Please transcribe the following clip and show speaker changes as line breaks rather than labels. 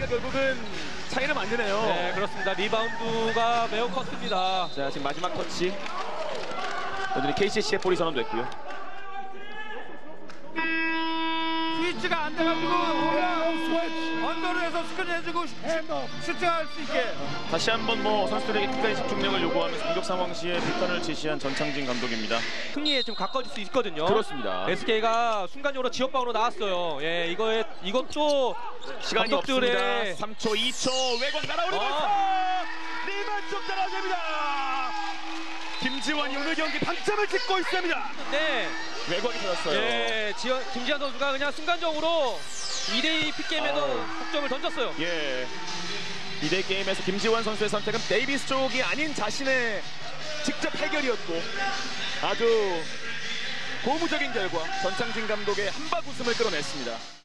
결국은 차이를 만드네요.
네, 그렇습니다. 리바운드가 매우 컸습니다.
자, 지금 마지막 터치. 여전히 KCC의 볼이 선언됐고요.
스위치가 안 돼가지고 언더로 해서 스크린 해주고 슈팅할 수 있게.
다시 한번 선수들에게 끝까지 집중력을 요구하면서 공격 상황 시에 비판을 제시한 전창진 감독입니다.
승리에 좀 가까워질 수 있거든요.
그렇습니다.
SK가 순간적으로 지역방으로 나왔어요. 예, 이것도
시간이
감독들의...
없습니다. 3초, 2초 외곽 날아오르면서 리만 쪽 따라갑니다. 김지환이 오늘 경기 방점을 찍고 있습니다.
네.
외곽이 터졌어요.
예, 김지환 선수가 그냥 순간적으로 2대2 픽게임에서 석점을 던졌어요.
예. 2대 게임에서 김지환 선수의 선택은 데이비스 쪽이 아닌 자신의 직접 해결이었고 아주 고무적인 결과 전창진 감독의 한박 웃음을 끌어냈습니다.